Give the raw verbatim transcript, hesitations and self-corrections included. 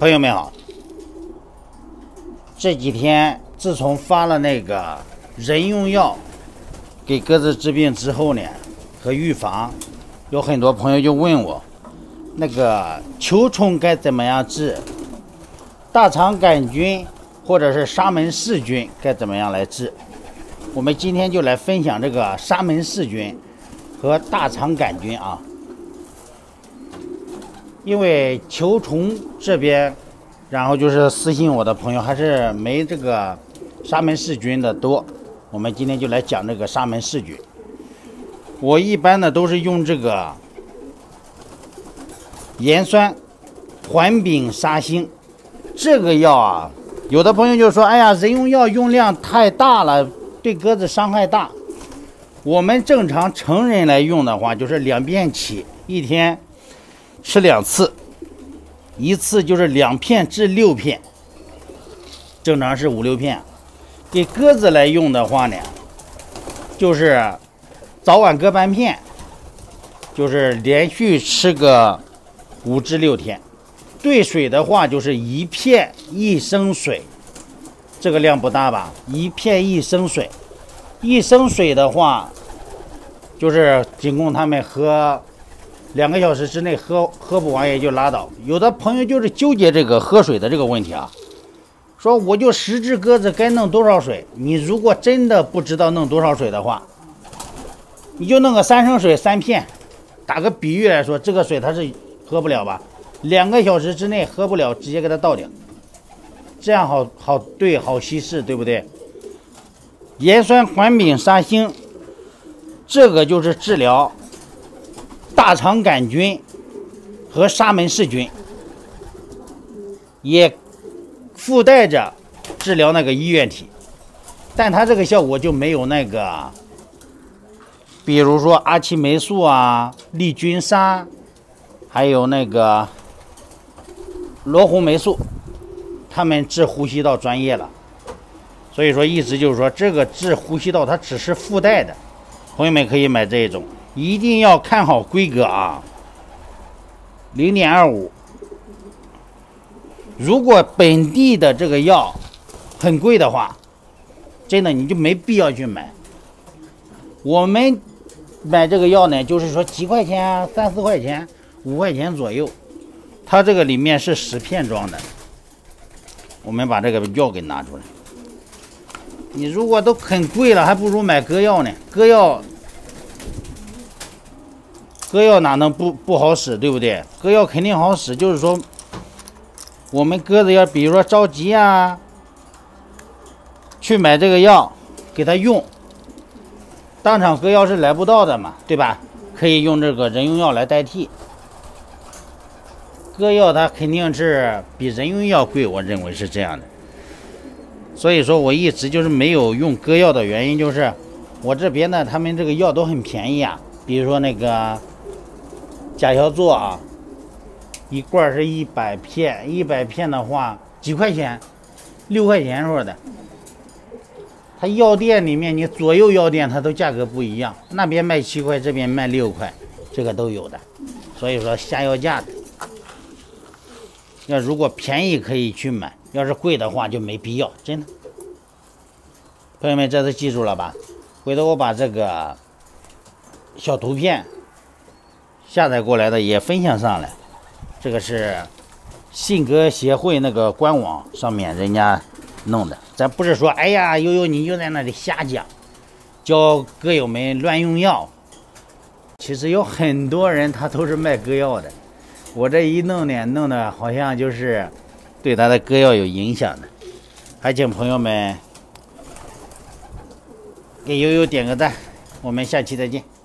朋友们好，这几天自从发了那个人用药给鸽子治病之后呢，和预防，有很多朋友就问我，那个球虫该怎么样治，大肠杆菌或者是沙门氏菌该怎么样来治。我们今天就来分享这个沙门氏菌和大肠杆菌啊。因为球虫这边，然后就是私信我的朋友还是没这个沙门氏菌的多，我们今天就来讲这个沙门氏菌。我一般呢都是用这个盐酸环丙沙星这个药啊，有的朋友就说，哎呀，人用药用量太大了，对鸽子伤害大。我们正常成人来用的话，就是两片起，一天吃两次，一次就是两片至六片，正常是五六片。给鸽子来用的话呢，就是早晚各半片，就是连续吃个五至六天。兑水的话，就是一片一升水，这个量不大吧？一片一升水，一升水的话，就是仅供他们喝。两个小时之内喝喝不完也就拉倒。有的朋友就是纠结这个喝水的这个问题啊，说我就十只鸽子该弄多少水？你如果真的不知道弄多少水的话，你就弄个三升水三片。打个比喻来说，这个水它是喝不了吧？两个小时之内喝不了，直接给它倒掉，这样好好对好稀释，对不对？盐酸环丙沙星，这个就是治疗大肠杆菌和沙门氏菌，也附带着治疗那个衣原体，但它这个效果就没有那个，比如说阿奇霉素啊、利菌沙，还有那个罗红霉素，他们治呼吸道专业了。所以说，意思就是说，这个治呼吸道它只是附带的，朋友们可以买这一种。一定要看好规格啊 ，零点二五。如果本地的这个药很贵的话，真的你就没必要去买。我们买这个药呢，就是说几块钱啊，三四块钱、五块钱左右。它这个里面是十片装的。我们把这个药给拿出来。你如果都很贵了，还不如买鸽药呢。鸽药。鸽药哪能不不好使，对不对？鸽药肯定好使，就是说，我们鸽子要比如说着急啊，去买这个药给它用，当场鸽药是来不到的嘛，对吧？可以用这个人用药来代替。鸽药它肯定是比人用药贵，我认为是这样的。所以说我一直就是没有用鸽药的原因，就是我这边呢，他们这个药都很便宜啊，比如说那个。甲硝唑啊，一罐是一百片，一百片的话几块钱，六块钱说的。它药店里面，你左右药店它都价格不一样，那边卖七块，这边卖六块，这个都有的。所以说下药价的，要如果便宜可以去买，要是贵的话就没必要，真的。朋友们，这次记住了吧？回头我把这个小图片。下载过来的也分享上来，这个是信鸽协会那个官网上面人家弄的，咱不是说哎呀悠悠你就在那里瞎讲，教鸽友们乱用药。其实有很多人他都是卖鸽药的，我这一弄呢，弄的好像就是对他的鸽药有影响的。还请朋友们给悠悠点个赞，我们下期再见。